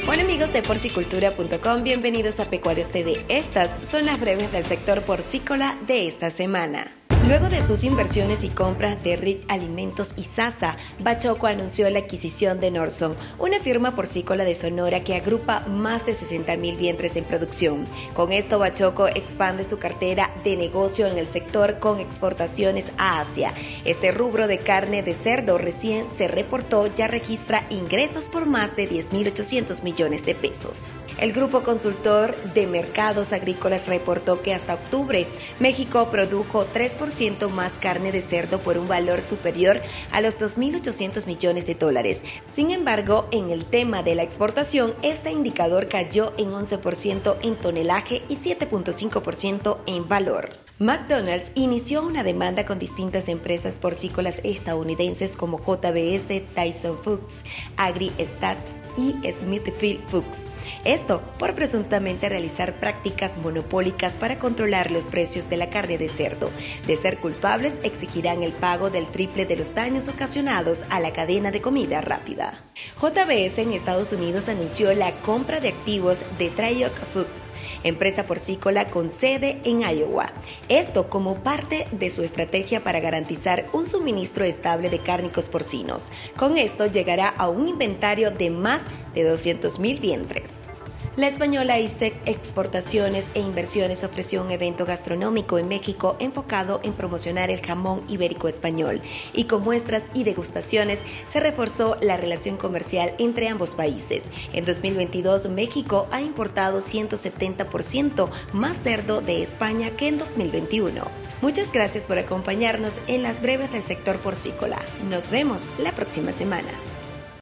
Hola amigos de porcicultura.com, bienvenidos a Pecuarios TV. Estas son las breves del sector porcícola de esta semana. Luego de sus inversiones y compras de RIC Alimentos y Sasa, Bachoco anunció la adquisición de Norson, una firma porcícola de Sonora que agrupa más de 60.000 vientres en producción. Con esto, Bachoco expande su cartera de negocio en el sector con exportaciones a Asia. Este rubro de carne de cerdo recién se reportó ya registra ingresos por más de 10.800 millones de pesos. El grupo consultor de mercados agrícolas reportó que hasta octubre, México produjo 3% más carne de cerdo por un valor superior a los 2.800 millones de dólares. Sin embargo, en el tema de la exportación, este indicador cayó en 11% en tonelaje y 7.5% en valor. McDonald's inició una demanda con distintas empresas porcícolas estadounidenses como JBS, Tyson Foods, AgriStats y Smithfield Foods. Esto por presuntamente realizar prácticas monopólicas para controlar los precios de la carne de cerdo. De ser culpables, exigirán el pago del triple de los daños ocasionados a la cadena de comida rápida. JBS en Estados Unidos anunció la compra de activos de Tryock Foods, empresa porcícola con sede en Iowa. Esto como parte de su estrategia para garantizar un suministro estable de cárnicos porcinos. Con esto llegará a un inventario de más de 200.000 vientres. La española ISEC Exportaciones e Inversiones ofreció un evento gastronómico en México enfocado en promocionar el jamón ibérico español, y con muestras y degustaciones se reforzó la relación comercial entre ambos países. En 2022, México ha importado 170% más cerdo de España que en 2021. Muchas gracias por acompañarnos en las breves del sector porcícola. Nos vemos la próxima semana.